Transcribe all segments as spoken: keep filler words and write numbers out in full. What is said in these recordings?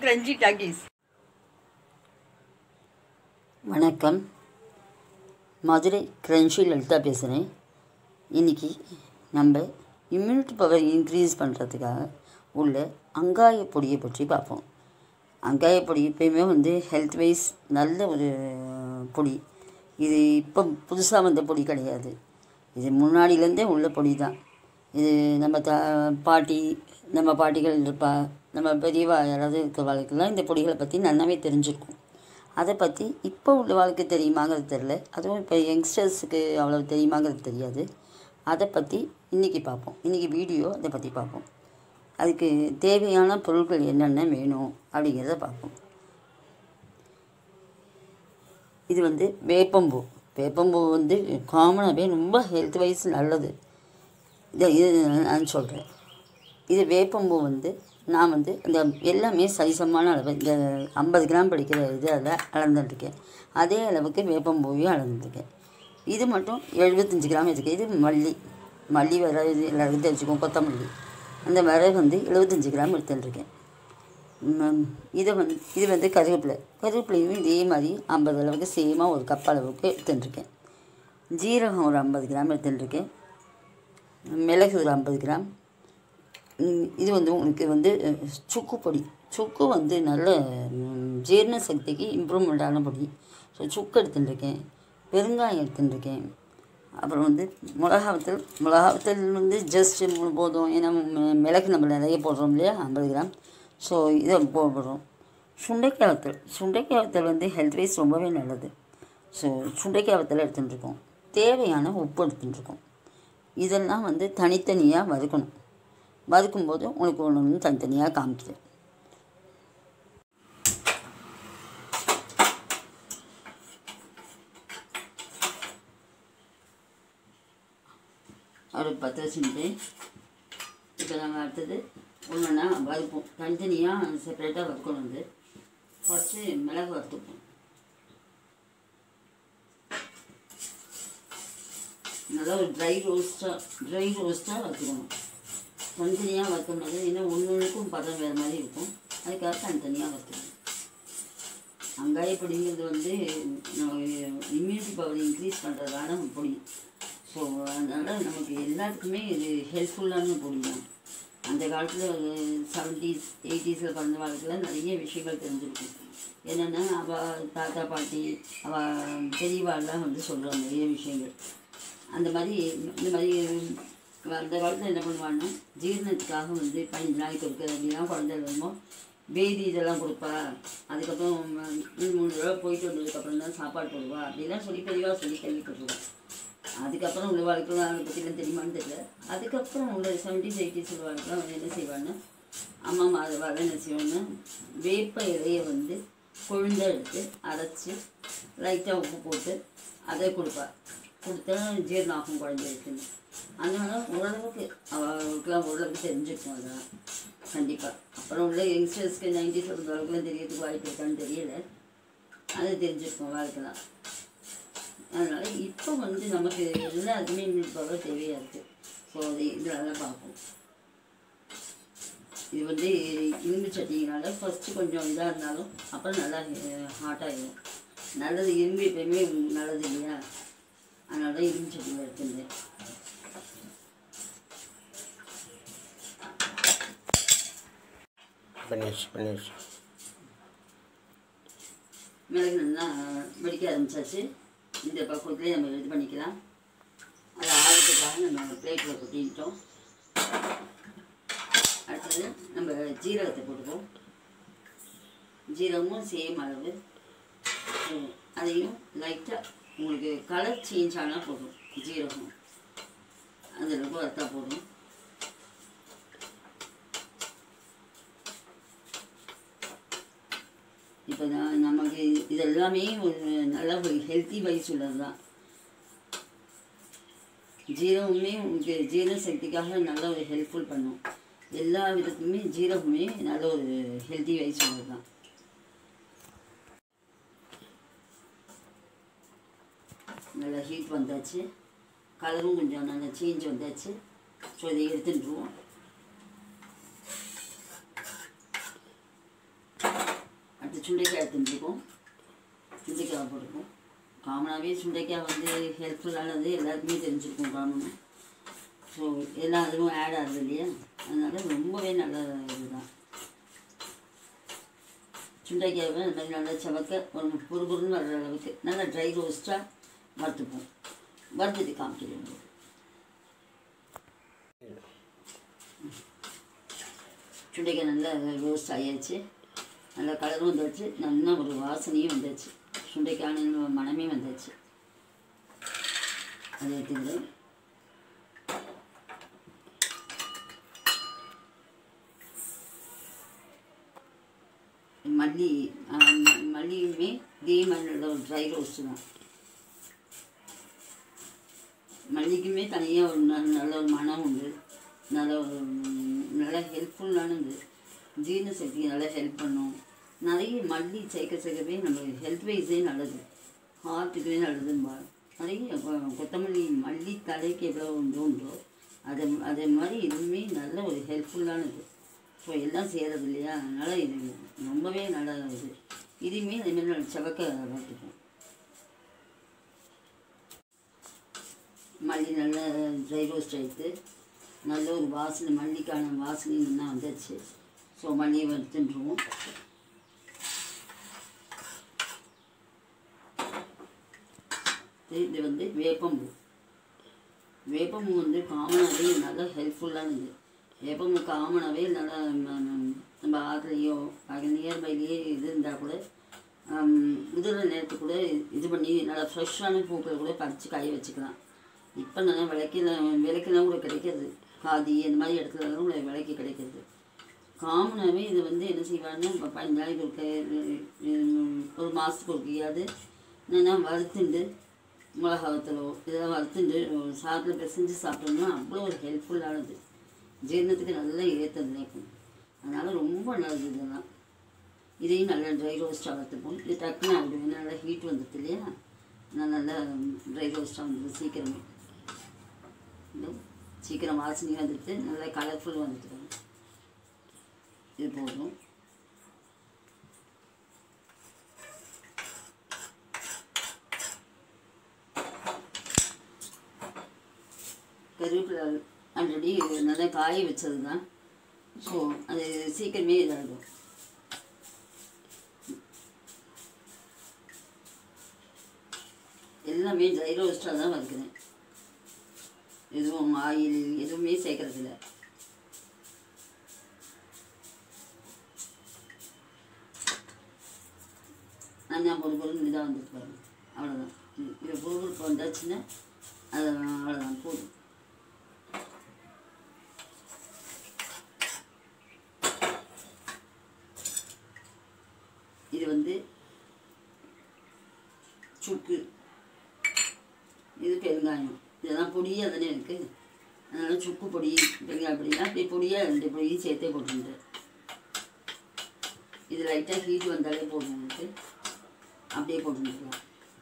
crunchy Takis. வணக்கம், Madurai crunchy Lalitha பேசுகிறேன். இன்றைக்கி நம்ம இம்யூனிட்டி பவர் இன்க்ரீஸ் பண்ணுறதுக்காக உள்ள அங்காய பொடியை பற்றி பார்ப்போம். அங்காய பொடி எப்பயுமே வந்து ஹெல்த் வைஸ் நல்ல ஒரு பொடி. இது இப்போ புதுசாக வந்த பொடி கிடையாது, இது முன்னாடியிலேருந்தே உள்ள பொடி தான். இது நம்ம த பாட்டி நம்ம பாட்டிகள் இருப்பா, நம்ம பெரியவா யாராவது இருக்கிற வாழ்க்கைலாம் இந்த பொடிகளை பற்றி நல்லாவே தெரிஞ்சிருக்கும். அதை பற்றி இப்போ உள்ள வாழ்க்கை தெரியுமாங்கிறது தெரில, அதுவும் இப்போ யங்ஸ்டர்ஸுக்கு அவ்வளோ தெரியுமாங்கிறது தெரியாது. அதை பற்றி இன்றைக்கி பார்ப்போம். இன்றைக்கி வீடியோ அதை பற்றி பார்ப்போம். அதுக்கு தேவையான பொருட்கள் என்னென்ன வேணும் அப்படிங்கிறத பார்ப்போம். இது வந்து வேப்பம்பூ. வேப்பம்பூ வந்து காமனாகவே ரொம்ப ஹெல்த் வைஸ் நல்லது. இதை இது நான் சொல்கிறேன். இது வேப்பம்பூ வந்து நான் வந்து இந்த எல்லாமே சரிசமான அளவு, இந்த ஐம்பது கிராம் படிக்கிற இது அதில் அளந்துட்டுருக்கேன். அதே அளவுக்கு வேப்பம்பூவையும் அளந்துருக்கேன். இது மட்டும் எழுபத்தஞ்சி கிராம் இருக்குது. இது மல்லி மல்லி வர இது எல்லாருக்கும் தெரிஞ்சுக்கும், கொத்தமல்லி. அந்த வர வந்து எழுபத்தஞ்சி கிராம் எடுத்துட்டுருக்கேன். இதை வந்து இது வந்து கருவேப்பிலை. கருவேப்பிலையும் இதே மாதிரி ஐம்பது அளவுக்கு சேமாக ஒரு கப் அளவுக்கு எடுத்துட்டுருக்கேன். ஜீரகம் ஒரு ஐம்பது கிராம் எடுத்துட்டுருக்கேன். மிளகு ஒரு ஐம்பது கிராம். இது வந்து உங்களுக்கு வந்து சுக்கு பொடி. சுக்கு வந்து நல்ல ஜீரண சக்திக்கு இம்ப்ரூவ்மெண்ட்டான பொடி. ஸோ சுக்கு எடுத்துட்டுருக்கேன். பெருங்காயம் எடுத்துட்டுருக்கேன். அப்புறம் வந்து மிளகாவத்தல். மிளகாவத்தல் வந்து ஜஸ்ட்டு போதும், ஏன்னா மிளகு நம்ம நிறைய போடுறோம் இல்லையா, ஐம்பது கிராம். ஸோ இதை போடுறோம். சுண்டைக்காய் வத்தல். சுண்டைக்காய் வத்தல் வந்து ஹெல்த் வைஸ் ரொம்பவே நல்லது. ஸோ சுண்டைக்காய் வத்தல் எடுத்துட்டுருக்கோம். தேவையான உப்பு எடுத்துட்டுருக்கோம். இதெல்லாம் வந்து தனித்தனியாக வறுக்கணும். வறுக்கும்போது உங்களுக்கு ஒன்று ஒன்று தனித்தனியாக காமிக்குது. ஒரு பத்து வச்சுட்டு இப்போ நம்ம அடுத்தது ஒன்றுன்னா வறுப்போம். தனித்தனியாக செப்பரேட்டாக வறுக்கணும். வந்து ஃபஸ்ட்டு மிளகு வறுத்துப்போம். நல்லா ஒரு ட்ரை ரோஸ்ட்டாக ட்ரை ரோஸ்ட்டாக வறுத்துக்கணும். தனித்தனியாக வறுக்கணும்னால இன்னும் ஒன்று ஒன்றுக்கும் பதம் வேறு மாதிரி இருக்கும். அதுக்காக தனித்தனியாக வறுக்கணும். அங்காயப்பொடிங்கிறது வந்து இம்யூனிட்டி பவர் இன்க்ரீஸ் பண்ணுறதான பொடி. ஸோ அதனால் நமக்கு எல்லாத்துக்குமே இது ஹெல்ப்ஃபுல்லான பொடி தான். அந்த காலத்தில் ஒரு செவன்டீஸ் எயிட்டிஸில் பிறந்த வாழ்க்கையில் நிறைய விஷயங்கள் தெரிஞ்சிருக்கும். என்னென்னா அவள் தாத்தா பாட்டி அவள் பெரியவாள்லாம் வந்து சொல்கிறாங்க நிறைய விஷயங்கள். அந்த மாதிரி இந்த மாதிரி அந்த காலத்தில் என்ன பண்ணுவாங்கன்னா, ஜீரணத்துக்காக வந்து பதினஞ்சு நாளைக்கு இருக்குது அப்படின்னா குழந்தை வேணுமோ பேதி இதெல்லாம் கொடுப்பா. அதுக்கப்புறம் மூணு மூணு தடவை போயிட்டு வந்ததுக்கப்புறம் தான் சாப்பாடு போடுவா அப்படிலாம் சொல்லி பெரியவா சொல்லி கேள்விப்பட்டுருவோம். அதுக்கப்புறம் உள்ள வாழ்க்கைலாம் அதை பற்றிலாம் தெரியுமான்னு தெரியல. அதுக்கப்புறம் உள்ள செவன்டீஸ் எயிட்டிஸ் உள்ள வாழ்க்கைலாம் வந்து என்ன செய்வாங்கன்னா, அம்மா மாதவாள் என்ன செய்வாங்கன்னா, வேப்ப இலையை வந்து கொழுந்தாக எடுத்து அரைச்சி லைட்டாக உப்பு போட்டு அதை கொடுப்பா. கொடுத்தா ஜீரணம் ஆகும் குழந்தைக்குன்னு. அதனால ஓரளவுக்கு அவளுக்குலாம் ஓரளவுக்கு தெரிஞ்சுக்கும். அதெல்லாம் கண்டிப்பாக. அப்புறம் உள்ள யங்ஸ்டர்ஸ்க்கு நைன்டிஸில் இருந்த அளவுக்குலாம் தெரியறதுக்கு வாய்ப்பு இருக்கான்னு தெரியல. அது தெரிஞ்சுருக்கும் வாழ்க்கைலாம். அதனால் இப்போ வந்து நமக்கு எல்லாத்துக்குமே இம்யூனிட்டி பவர் தேவையாக இருக்குது. ஸோ அது இதெல்லாம் பார்ப்போம். இது வந்து இரும்பு சட்டினால ஃபஸ்ட்டு கொஞ்சம் இதாக இருந்தாலும் அப்புறம் நல்லா ஹாட்டாகிடும். நல்லது இரும்பு எப்பயுமே நல்லது இல்லையா, அதனால தான் இரும்பு சட்டியில் எடுத்துருந்தேன். மிளகு நல்லா வெடிக்க ஆரம்பிச்சாச்சு. இந்த பக்குவத்துலேயே நம்ம இது பண்ணிக்கலாம். அது ஆறுறதுக்காக நம்ம பிளேட்டில் கொட்டிட்டோம். அடுத்தது நம்ம ஜீரகத்தை போட்டுப்போம். ஜீரகமும் சேம் அளவு. அதையும் லைட்டாக உங்களுக்கு கலர் சேஞ்ச் ஆனால் போதும். ஜீரகம் அந்த அளவுக்கு வறுத்தா போதும். இப்போ தான் நமக்கு இதெல்லாமே ஒரு நல்ல ஒரு ஹெல்த்தி வைஸ் உள்ளது தான். ஜீரகமே உங்களுக்கு ஜீரண சக்திக்காக நல்ல ஒரு ஹெல்ப்ஃபுல் பண்ணும். எல்லா விதத்துக்குமே ஜீரகமே நல்ல ஒரு ஹெல்த்தி வைஸ் உள்ளது தான். நல்லா ஹீட் வந்தாச்சு. கலரும் கொஞ்சம் நல்லா சேஞ்ச் வந்தாச்சு. ஸோ இதை எடுத்துட்டுருவோம். சுண்டைக்காய் எடுத்துருக்கோம். சுண்டைக்காய் போட்டுருக்கோம். காமனாகவே சுண்டைக்காய் வந்து ஹெல்ப்ஃபுல்லானது எல்லாருக்குமே தெரிஞ்சிருக்கும் காமனாக. ஸோ எல்லாம் அதுவும் ஆட் ஆகுது இல்லையா, அதனால் ரொம்பவே நல்ல இதுதான். சுண்டைக்காவை இந்த மாதிரி நல்லா சவக்க ஒரு பொறுபொருன்னு வர்ற அளவுக்கு நல்லா ட்ரை ரோஸ்ட்டாக வறுத்துப்போம். வறுத்துட்டு காமிக்கிறோம். சுண்டைக்காய் நல்லா ரோஸ்ட் ஆகியாச்சு. நல்லா கலரும் வந்தாச்சு. நல்லா ஒரு வாசனையும் வந்தாச்சு. சுண்டைக்கான மனமே வந்தாச்சு. அதை எடுத்துக்கிறேன். மல்லி மல்லியுமே இதே மாதிரி நல்ல ஒரு ட்ரை ரோஸ்ட்டு தான். மல்லிக்குமே தனியாக ஒரு நல்ல ஒரு மனம் உண்டு. நல்ல ஒரு நல்லா ஹெல்ப்ஃபுல்லானது. ஜீரண சக்திக்கு நல்லா ஹெல்ப் பண்ணும். நிறைய மல்லி சேர்க்க சேர்க்கவே நம்ம ஹெல்த் வைஸே நல்லது, ஹார்ட்டுக்குவே நல்லதுன்னு. நிறைய கொத்தமல்லி மல்லி தலைக்கு எவ்வளோ உண்டோ உண்டோ அதை அதே மாதிரி இதுவுமே நல்ல ஒரு ஹெல்ப்ஃபுல்லானது. ஸோ எல்லாம் செய்கிறது இல்லையா, அதனால் இது ரொம்பவே நல்லா இது. இதுவுமே அதேமாதிரி நல்ல செவக்க வறுத்துப்போம். மல்லி நல்லா ட்ரை ரோஸ்ட் ஆகிட்டு நல்ல ஒரு வாசனை, மல்லிக்கான வாசனை நல்லா வந்துடுச்சு. ஸோ மல்லியை வறுத்துட்டுருவோம். இது வந்து வேப்பம்பூ. வேப்பம்பூ வந்து காமனாகவே நல்லா ஹெல்ப்ஃபுல்லானது. வேப்பம்பூ காமனாகவே நல்லா நம்ம ஆற்றுலையோ அது நியர்பைலேயே இது இருந்தால் கூட முதிர நேரத்துக்கு கூட இது பண்ணி நல்லா ஃப்ரெஷ்ஷான பூக்களை கூட பறித்து காய வச்சுக்கலாம். இப்போ நல்லா விலைக்கில விலைக்கெல்லாம் கூட கிடைக்கிறது. காதி அந்த மாதிரி இடத்துலலாம் கூட விலைக்கு கிடைக்கிறது. காமனாகவே இது வந்து என்ன செய்வாங்கன்னா இப்போ பதினஞ்சு நாளைக்கு ஒரு ஒரு மாதத்துக்கு ஒருக்கையாவது என்னென்னா வறுத்துண்டு மிளகா வத்தலோ இதெல்லாம் வறுத்துண்டு சாதத்தில் பிசைஞ்சு சாப்பிட்டோம்னா அவ்வளோ ஒரு ஹெல்ப்ஃபுல்லானது. ஜீரணத்துக்கு நல்லா ஏற்றது இருக்கும். அதனால் ரொம்ப நல்லது இதெல்லாம். இதையும் நல்லா ட்ரை ரோஸ்ட்டாக வறுத்துப்போம். இது டக்குன்னு ஆகிடும். நல்லா ஹீட் வந்துடுது இல்லையா, நான் நல்லா ட்ரை ரோஸ்ட்டாக வந்துடுது சீக்கிரமே. சீக்கிரம் வாசனையும் வந்துடுது, நல்லா கலர்ஃபுல் வந்துட்டு. இது போதும். கருவேப்பிலை ஆல்ரெடி நல்லா காய வச்சது தான். ஸோ அது சீக்கிரமே இதாகிடும். எல்லாமே ட்ரை ரோஸ்ட்டாக தான் வறுக்கிறேன். எதுவும் ஆயில் எதுவுமே சேர்க்கறதில்ல. நல்லா பொறு பொருள் இதாக வந்துட்டு பாருங்க. அவ்வளோதான். இது பொருள் வந்தாச்சுன்னா அது அவ்வளோதான் போதும். இது வந்து சுக்கு, இது பெருங்காயம். இதெல்லாம் பொடியாக தானே இருக்குது, அதனால் சுக்கு பொடி பெருங்காய பொடியெலாம் அப்படியே பொடியாக ரெண்டு பொடியும் சேர்த்தே போட்டுட்டு இது லைட்டாக ஹீட் வந்தாலே போதும். எனக்கு அப்படியே போட்டுக்கலாம்.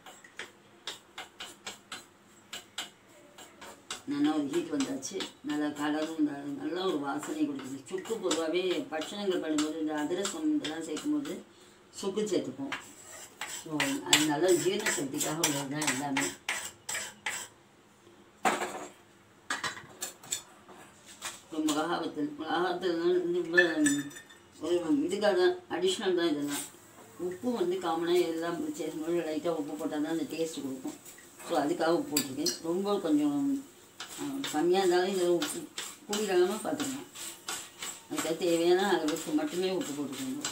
நல்லா ஒரு ஹீட் வந்தாச்சு. நல்லா கலரும் நல்லா ஒரு வாசனை கொடுக்குது. சுக்கு பொதுவாகவே பட்சணங்கள் பண்ணும்போது இந்த அதிரசம் இதெல்லாம் சேர்க்கும்போது சுக்கு சேர்த்துப்போம். ஸோ அது நல்லா ஜீரண சக்திக்காக உள்ளது தான் எல்லாமே. இப்போ மிளகாவத்தல் மிளகாவத்தல் ஒரு இதுக்காக தான், அடிஷ்னல் தான் இதெல்லாம். உப்பு வந்து காமனாக எல்லாம் சேர்க்கும்போது லைட்டாக உப்பு போட்டால் தான் அந்த டேஸ்ட்டு கொடுக்கும். ஸோ அதுக்காக உப்பு போட்டிருக்கேன். ரொம்ப கொஞ்சம் கம்மியாக இருந்தாலும் இதில் உப்பு கூடிடாமல் பார்த்துக்கணும். அதுக்காக தேவையான அளவுக்கு மட்டுமே உப்பு போட்டுக்கோங்க.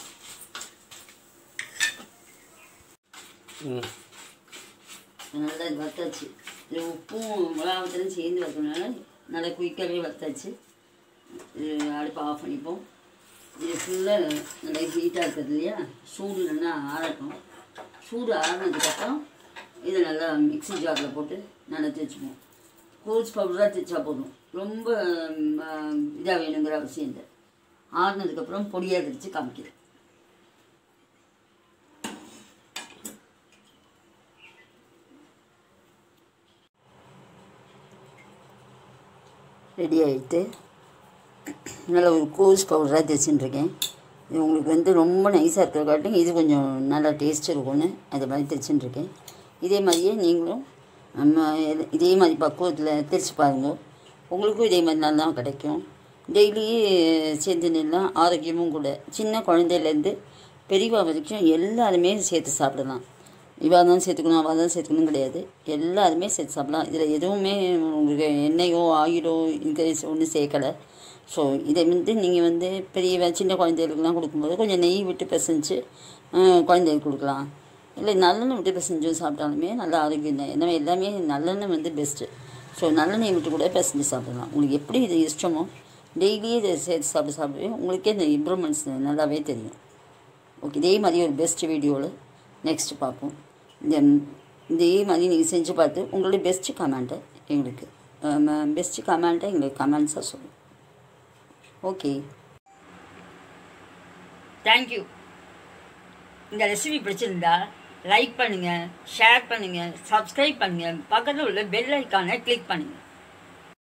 நல்லா வறுத்தாச்சு. இது உப்பும் மிளகாவத்தலும் சேர்ந்து வறுக்கிறதுனால நல்லா குயிக்காகவே வறுத்தாச்சு. இது அடுப்பை ஆஃப் பண்ணிப்போம். இது ஃபுல்லாக நல்லா ஹீட்டாக இருக்கிறது இல்லையா, சூடு நல்லா ஆறட்டும். சூடு ஆறினதுக்கப்புறம் இதை நல்லா மிக்ஸி ஜாரில் போட்டு நல்லா தேய்ச்சிப்போம். கோல்ஸ் பவுடராக தேய்ச்சா போதும். ரொம்ப இதாக வேணுங்கிற அவசியம் இல்லை. ஆறினதுக்கப்புறம் பொடியாக திரிச்சு காமிக்கிறேன். ரெடி ஆகிட்டு நல்லா ஒரு கோஸ் பவுடராக தேய்ச்சின்ட்ருக்கேன். உங்களுக்கு வந்து ரொம்ப நைஸாக இருக்கிற காட்டும் இது கொஞ்சம் நல்லா டேஸ்ட் இருக்கும்னு அது மாதிரி தைச்சுட்டுருக்கேன். இதே மாதிரியே நீங்களும் நம்ம இதே மாதிரி பக்குவத்தில் தைச்சு பாருங்கள். உங்களுக்கும் இதே மாதிரி நல்லா கிடைக்கும். டெய்லி சேர்ந்துலாம் ஆரோக்கியமும் கூட. சின்ன குழந்தையிலேருந்து பெரியவா வரைக்கும் எல்லாருமே சேர்த்து சாப்பிடலாம். இவாக தான் சேர்த்துக்கணும் அவள் தான் சேர்த்துக்கணும் கிடையாது, எல்லாருமே சேர்த்து சாப்பிடலாம். இதில் எதுவுமே உங்களுக்கு எண்ணெயோ ஆயிலோ இன்க்ரீஸ் ஒன்றும் சேர்க்கலை. ஸோ இதை வந்து நீங்கள் வந்து பெரிய சின்ன குழந்தைகளுக்குலாம் கொடுக்கும்போது கொஞ்சம் நெய் விட்டு பிசைஞ்சு குழந்தைகளுக்கு கொடுக்கலாம். இல்லை நல்லெண்ணெய் விட்டு பிசைஞ்சும் சாப்பிட்டாலுமே நல்லா ஆரோக்கியம் தான். ஏன்னா எல்லாமே நல்லெண்ணெய் வந்து பெஸ்ட்டு. ஸோ நல்லெண்ணெய் விட்டு கூட பிசைஞ்சு சாப்பிடலாம். உங்களுக்கு எப்படி இது இஷ்டமோ டெய்லியே இதை சேர்த்து சாப்பிட்டு சாப்பிடுவே உங்களுக்கே இந்த இம்ப்ரூவ்மெண்ட்ஸ் நல்லாவே தெரியும். ஓகே, இதே மாதிரி ஒரு பெஸ்ட் வீடியோவில் நெக்ஸ்ட்டு பார்ப்போம். இந்த இதே மாதிரி நீங்கள் செஞ்சு பார்த்து உங்களுடைய பெஸ்ட்டு கமெண்ட்டை எங்களுக்கு பெஸ்ட்டு கமெண்ட்டை எங்களுக்கு கமெண்ட்ஸாக சொல்லுங்கள். Okay, thank you. இந்த ரெசிபி பிடிச்சிருந்தா லைக் பண்ணுங்கள், ஷேர் பண்ணுங்கள், சப்ஸ்கிரைப் பண்ணுங்கள், பக்கத்தில் உள்ள பெல் ஐக்கானை கிளிக் பண்ணுங்கள்.